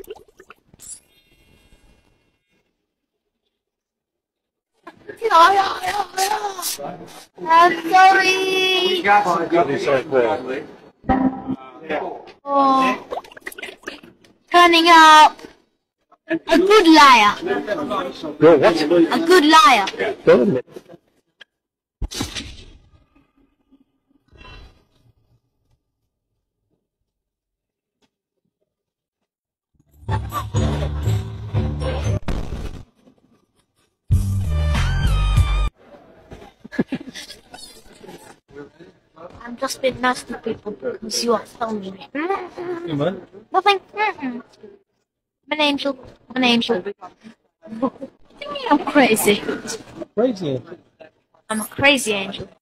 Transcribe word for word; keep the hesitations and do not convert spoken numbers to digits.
Yeah, yeah, yeah, yeah. I'm sorry. Oh, turning up a good liar. You're what? A good liar. Good. I'm just being nice to people because you are filming me. You man? Nothing. Mm-mm. I'm an angel. I'm an angel. What do you mean I'm crazy? Crazy. I'm a crazy angel.